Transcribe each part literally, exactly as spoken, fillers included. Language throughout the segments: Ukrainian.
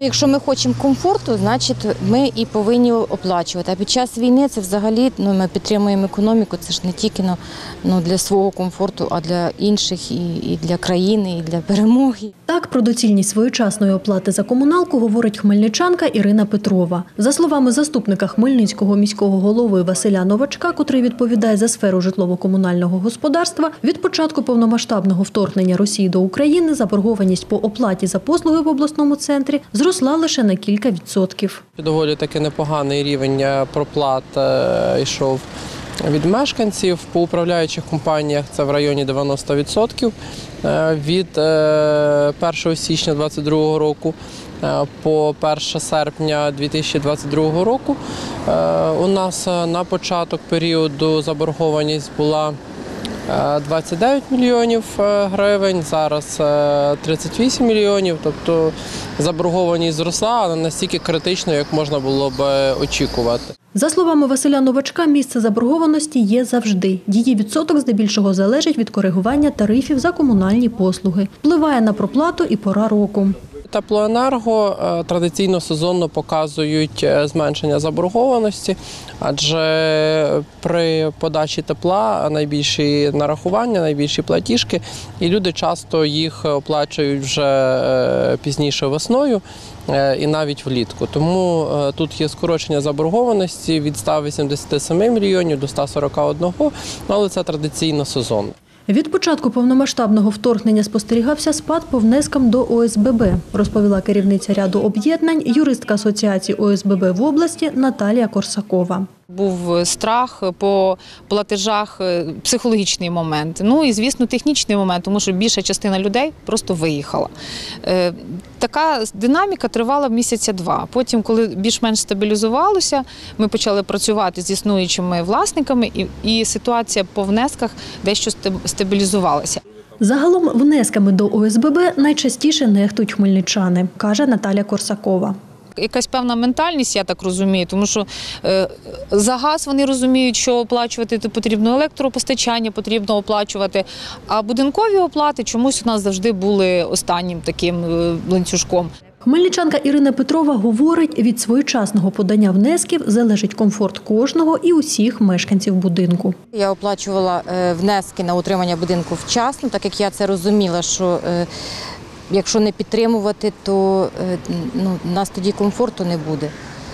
Якщо ми хочемо комфорту, значить ми і повинні оплачувати. А під час війни це взагалі ну, ми підтримуємо економіку, це ж не тільки ну, ну, для свого комфорту, а для інших і, і для країни, і для перемоги. Так, про доцільність своєчасної оплати за комуналку говорить хмельничанка Ірина Петрова. За словами заступника Хмельницького міського голови Василя Новачка, котрий відповідає за сферу житлово-комунального господарства, від початку повномасштабного вторгнення Росії до України заборгованість по оплаті за послуги в обласному центрі зросла лише на кілька відсотків. Доволі таки непоганий рівень проплат йшов від мешканців. По управляючих компаніях це в районі дев'яноста відсотків. Від першого січня дві тисячі двадцять другого року по перше серпня дві тисячі двадцять другого року у нас на початок періоду заборгованість була двадцять дев'ять мільйонів гривень, зараз тридцять вісім мільйонів, тобто заборгованість зросла, але настільки критично, як можна було б очікувати. За словами Василя Новачка, місце заборгованості є завжди. Її відсоток здебільшого залежить від коригування тарифів за комунальні послуги. Впливає на проплату і пора року. Теплоенерго традиційно сезонно показують зменшення заборгованості, адже при подачі тепла найбільші нарахування, найбільші платіжки, і люди часто їх оплачують вже пізніше весною і навіть влітку. Тому тут є скорочення заборгованості від ста вісімдесяти семи мільйонів до ста сорока одного, але це традиційно сезонно. Від початку повномасштабного вторгнення спостерігався спад по внескам до О С Б Б, розповіла керівниця ряду об'єднань, юристка Асоціації О С Б Б в області Наталія Корсакова. Був страх по платежах, психологічний момент, ну і, звісно, технічний момент, тому що більша частина людей просто виїхала. Така динаміка тривала місяця два. Потім, коли більш-менш стабілізувалося, ми почали працювати з існуючими власниками, і, і ситуація по внесках дещо стабілізувалася. Загалом внесками до О С Б Б найчастіше нехтують хмельничани, каже Наталія Корсакова. Якась певна ментальність, я так розумію, тому що е, за газ вони розуміють, що оплачувати потрібно електропостачання, потрібно оплачувати, а будинкові оплати чомусь у нас завжди були останнім таким е, ланцюжком. Хмельничанка Ірина Петрова говорить, від своєчасного подання внесків залежить комфорт кожного і усіх мешканців будинку. Я оплачувала е, внески на утримання будинку вчасно, так як я це розуміла, що е, якщо не підтримувати, то ну, у нас тоді комфорту не буде.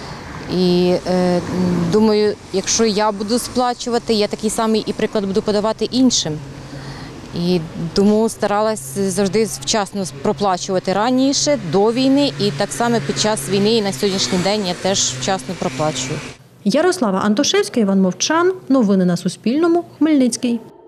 І е, думаю, якщо я буду сплачувати, я такий самий і приклад буду подавати іншим. І тому старалась завжди вчасно проплачувати раніше, до війни, і так само під час війни і на сьогоднішній день я теж вчасно проплачую. Ярослава Антошевська, Іван Мовчан. Новини на Суспільному. Хмельницький.